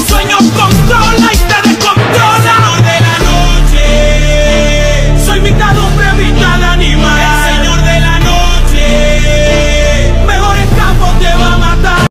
sueño controla y te descontrola. Señor de la noche, soy mitad hombre, mitad animal. El señor de la noche, mejor escapo te va a matar.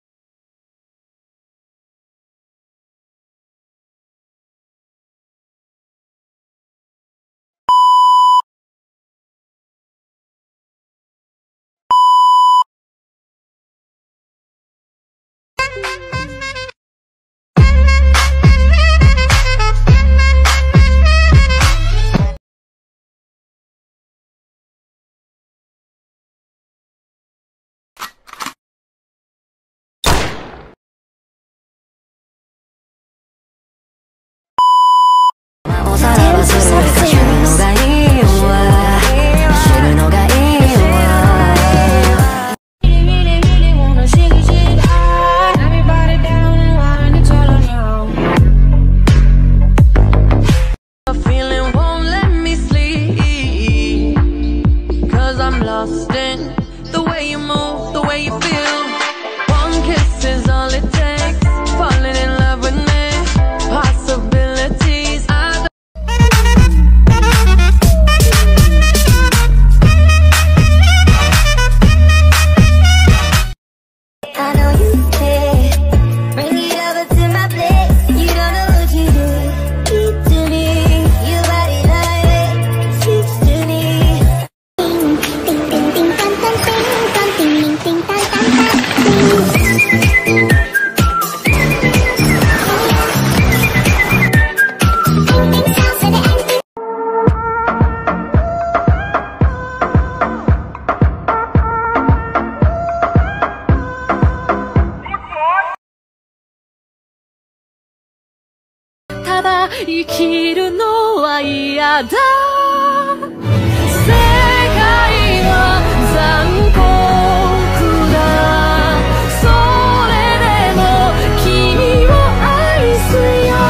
生きるのは嫌だ。世界は残酷だ。それでも君を愛す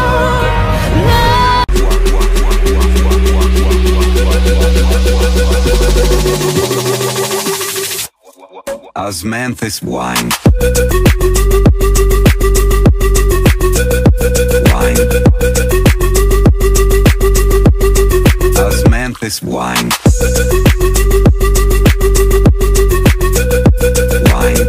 よ。 Osmanthus wine. Osmanthus wine. Wine.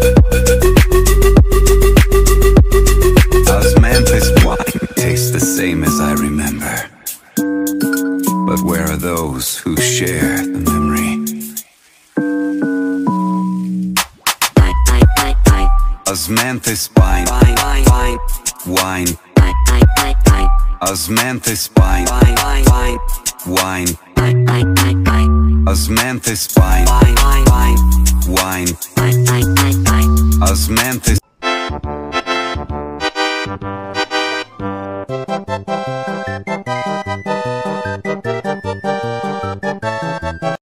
Osmanthus wine tastes the same as I remember. But where are those who share the memory? Osmanthus wine. Wine. Osmanthus wine. Wine. Osmanthus wine. Wine. Osmanthus.